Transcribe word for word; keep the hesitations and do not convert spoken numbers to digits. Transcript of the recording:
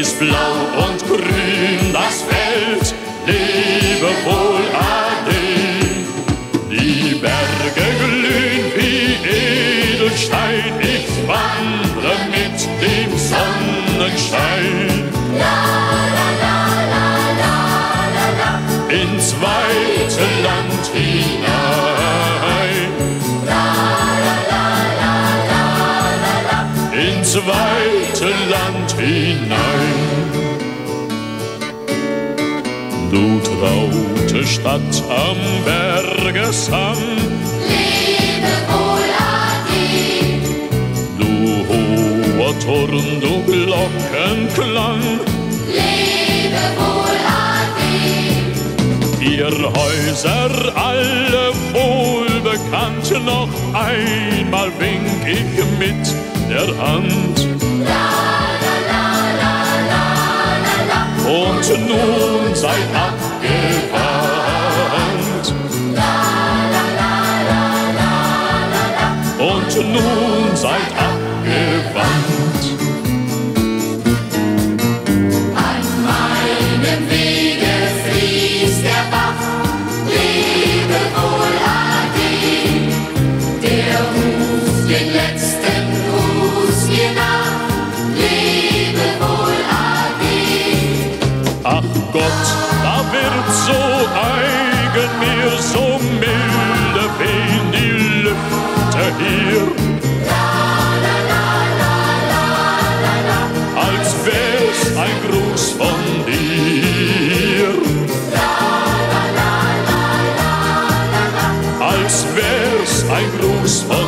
ist blau und grün das Feld, lebe wohl ade. Die Berge glühen wie Edelstein, ich wandre mit dem Sonnenschein. La, la, la, la, la, la, la. Ins weite Land hinein. La, la, la, la, la, la, la. Ins weite Land hinein. Du traute Stadt am Bergesang, Lebe wohl ade. du hoher Turm, du Glockenklang, Lebe wohl ade. ihr Häuser alle wohlbekannt, noch einmal wink ich mit der Hand. La, la, la, la, la, la, la. Und nun seid abgewandt. La, la, la, la, la, la, la. Und nun seid abgewandt. An meinem Wege fließt der Bach, lebe wohl ade. Der ruft den letzten Gruß mir nach, lebe wohl ade. Ach Gott, da wird so eigen mir, so milde wehen die Lüfte hier, La, la, la, la, la, la, la. als wär's ein Gruß von dir. La, la, la, la, la, la, la. Als wär's ein Gruß von